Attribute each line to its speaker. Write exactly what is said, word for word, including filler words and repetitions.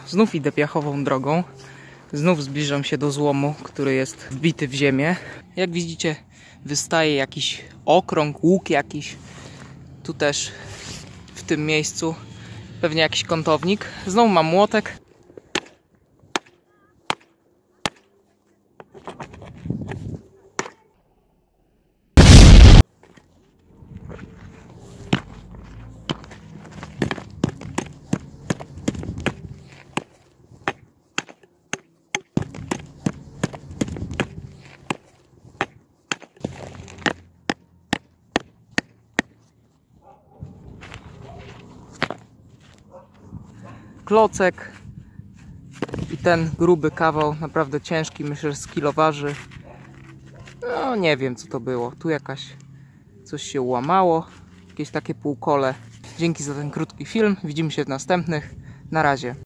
Speaker 1: Znów idę piachową drogą. Znów zbliżam się do złomu, który jest wbity w ziemię. Jak widzicie, wystaje jakiś okrąg, łuk jakiś. Tu też w tym miejscu pewnie jakiś kątownik. Znowu mam młotek. Klocek i ten gruby kawał, naprawdę ciężki, myślę, że z kilo waży. No nie wiem, co to było. Tu jakaś coś się łamało, jakieś takie półkole. Dzięki za ten krótki film, widzimy się w następnych. Na razie.